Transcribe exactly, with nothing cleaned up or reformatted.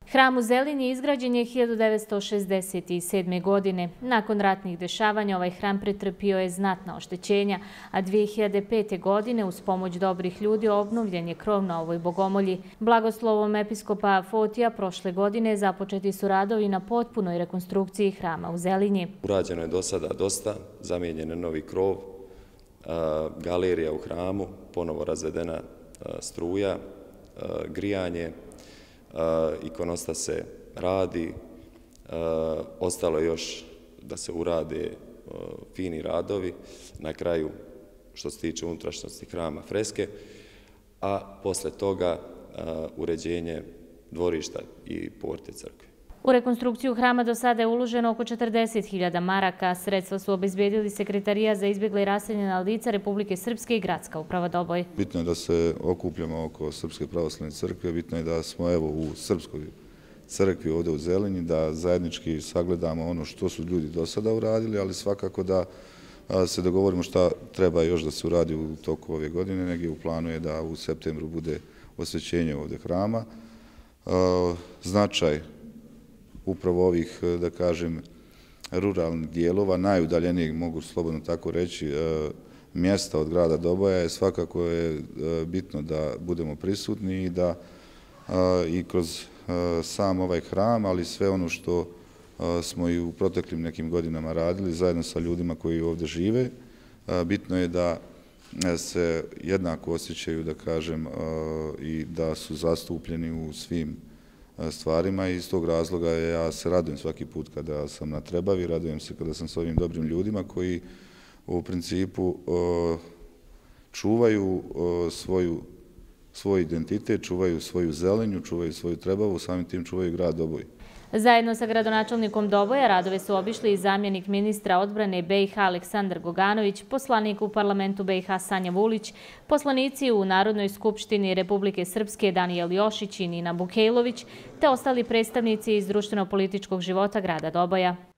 Hram u Zelinji izgrađen je hiljadu devetsto šezdeset sedme. godine. Nakon ratnih dešavanja ovaj hram pretrpio je znatna oštećenja, a dvije hiljade pete. godine uz pomoć dobrih ljudi obnovljen je krov na ovoj bogomolji. Blagoslovom episkopa Afotija prošle godine započeti su radovi na potpunoj rekonstrukciji hrama u Zelinji. Urađeno je do sada dosta, zamijenjen je novi krov, galerija u hramu, ponovo razvedena struja, grijanje, ikonostas se radi, ostalo je još da se urade fini radovi, na kraju što se tiče unutrašnjosti hrama freske, a posle toga uređenje dvorišta i porte crkve. U rekonstrukciju hrama do sada je uloženo oko četrdeset hiljada maraka. Sredstva su obezbedili Sekretarija za izbjegle i raseljena lica Republike Srpske i Gradska uprava Doboj. Bitno je da se okupljamo oko Srpske pravoslavne crkve, bitno je da smo evo u Srpskoj crkvi ovdje u Zelinji, da zajednički sagledamo ono što su ljudi do sada uradili, ali svakako da se dogovorimo šta treba još da se uradi u toku ove godine. Negdje u planu je da u septembru bude osvećenje ovdje hrama. Značaj upravo ovih, da kažem, ruralnih dijelova, najudaljenijeg, mogu slobodno tako reći, mjesta od grada Doboja je svakako je bitno da budemo prisutni i da i kroz sam ovaj hram, ali sve ono što smo i u proteklim nekim godinama radili zajedno sa ljudima koji ovdje žive, bitno je da se jednako osjećaju, da kažem, i da su zastupljeni u svim stvarima i iz tog razloga ja se radujem svaki put kada sam na Trebavi, radujem se kada sam s ovim dobrim ljudima koji u principu čuvaju svoju, svoj identitet, čuvaju svoju Zelinju, čuvaju svoju Trebavu, samim tim čuvaju grad Doboj. Zajedno sa gradonačelnikom Doboja radove su obišli i zamjenik ministra odbrane B i H Aleksandar Goganović, poslanik u parlamentu B i H Sanja Vulić, poslanici u Narodnoj skupštini Republike Srpske Danijel Jošić i Nina Bukejlović, te ostali predstavnici iz društveno-političkog života grada Doboja.